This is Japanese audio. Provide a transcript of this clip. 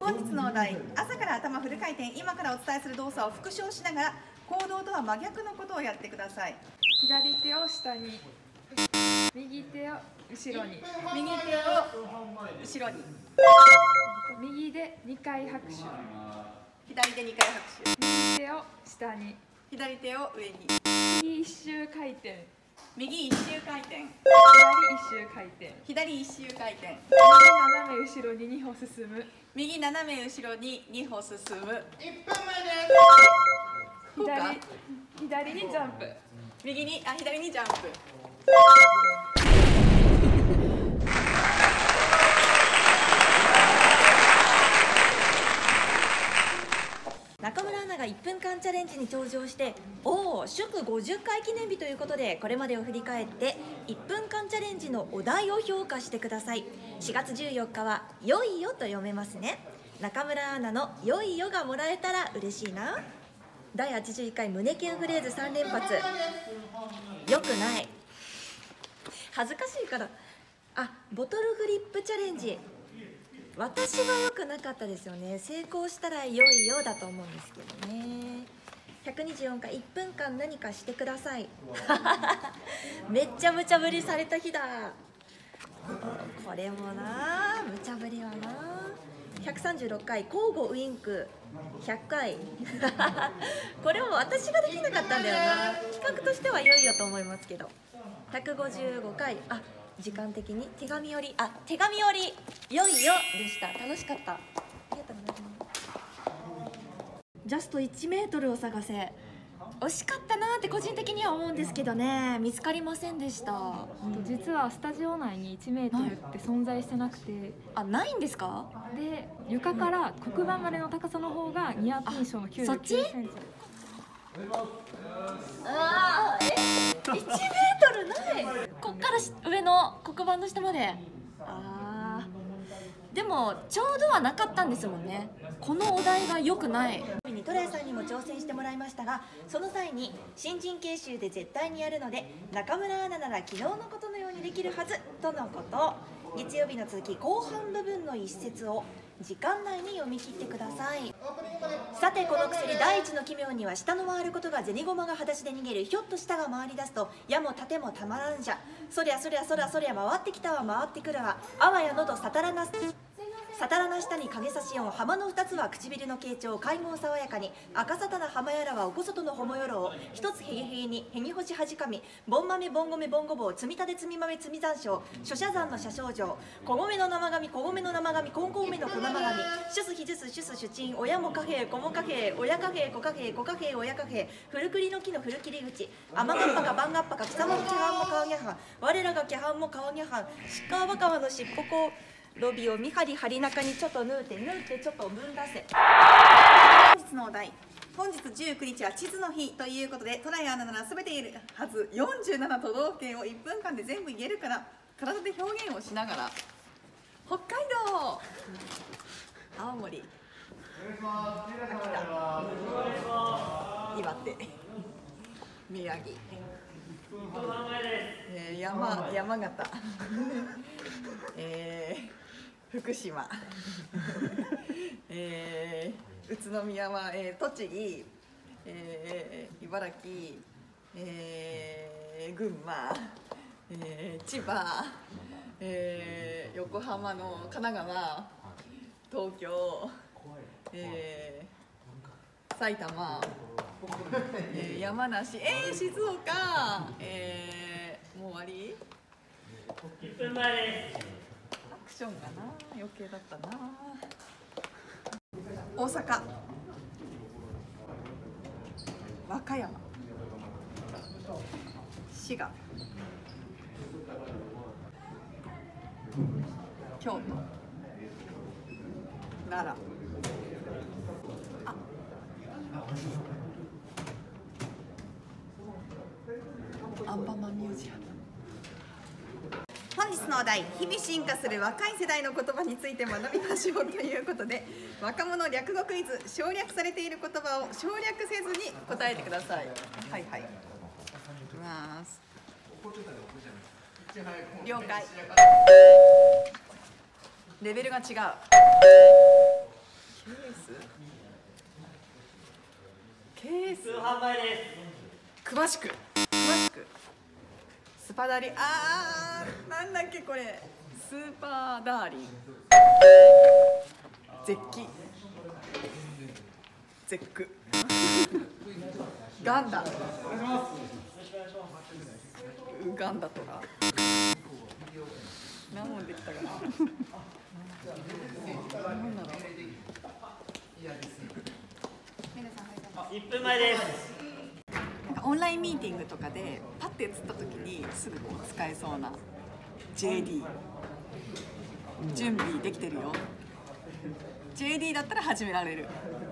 本日のお題、朝から頭フル回転、今からお伝えする動作を復唱しながら行動とは真逆のことをやってください。 左手を下に、右手を後ろに、 右手を後ろに、 右で2回拍手、 左手2回拍手、 右手を下に、 左手を上に、 右一周回転、 右一周回転、 左一周回転、 左一周回転、 右斜め後ろに2歩進む、 右斜め後ろに2歩進む。1分前です。 左にジャンプ、 左にジャンプ。 中村アナが1分間チャレンジに登場して、祝50回記念日ということで、これまでを振り返って1分間チャレンジのお題を評価してください。4月14日は「よいよ」と読めますね。中村アナの「よいよ」がもらえたら嬉しいな。第81回胸キュンフレーズ3連発、よくない、恥ずかしいから。ボトルグリップチャレンジ、私は良くなかったですよね。成功したら良いよだと思うんですけどね。124回1分間何かしてくださいめっちゃ無茶ぶりされた日だ。これもな、無茶ぶりはな。136回交互ウインク100回これも私ができなかったんだよな。企画としては良いよと思いますけど。155回時間的に手紙より良いよでした。楽しかった。ありがとうございます。ジャスト1メートルを探せ、惜しかったなって個人的には思うんですけどね、見つかりませんでした。 実はスタジオ内に1メートルって存在してなくて、 ないんですか？ で、床から黒板までの高さの方がニアピン賞の99センチ。 1メートルない。こっから上の黒板の下まで。でもちょうどはなかったんですもんね。このお題が良くない。トライさんにも挑戦してもらいましたが、その際に新人研修で絶対にやるので中村アナなら昨日のことのようにできるはずとのこと。月曜日の続き後半部分の一節を時間内に読み切ってください。さてこの薬第一の奇妙には、下の回ることが銭駒が裸足で逃げる。ひょっと下が回り出すと矢も盾もたまらんじゃ。そりゃそりゃそりゃそりゃ回ってきたわ回ってくるわ。あわやのどさたらな下に影差し音。浜の2つは唇の傾聴。開門爽やかに赤沙汰な浜やらはおこそとのほもよろを。一つへげへげにへぎほしはじかみ。ぼん豆ぼん米ぼんごぼう。積み立て積み豆積み残暑。諸社山の社少女。小米の生紙小米の生紙こんこ米の小生紙。シュスヒジュスシュスシュチン。親も貨幣子も貨幣親貨幣子貨幣子貨幣親貨幣。古栗の木の古切り口。雨がっぱか晩がっぱか貴様の規範も川にゃはん。我らが規範も川にゃはん。しっかわ川のしっぽこロビを見張り張り中にちょっと縫うてちょっとぶん出せ。 本日のお題、本日19日は地図の日ということで、トライアナなら全ているはず47都道府県を1分間で全部言えるから体で表現をしながら。北海道、青森、岩手、宮城、山形福島宇都宮は栃木茨城群馬千葉横浜の神奈川東京埼玉山梨静岡もう終わり 1分前です。 アクションがな余計だったな。大阪、和歌山、滋賀、京都、奈良、アンパンマンミュージアム。本日のお題、日々進化する若い世代の言葉について学びましょうということで、若者略語クイズ。省略されている言葉を省略せずに答えてください。はいはい、いきます。了解。レベルが違う。 詳しくスパダリ、なんだっけこれ、スーパーダーリン、絶起、絶句、ガンダ、ウガンダとか何問できたかな。何だろう。 1分前です。 なんかオンラインミーティングとかでパッて映った時にすぐこう使えそうな JD、準備できてるよ。JD だったら始められる。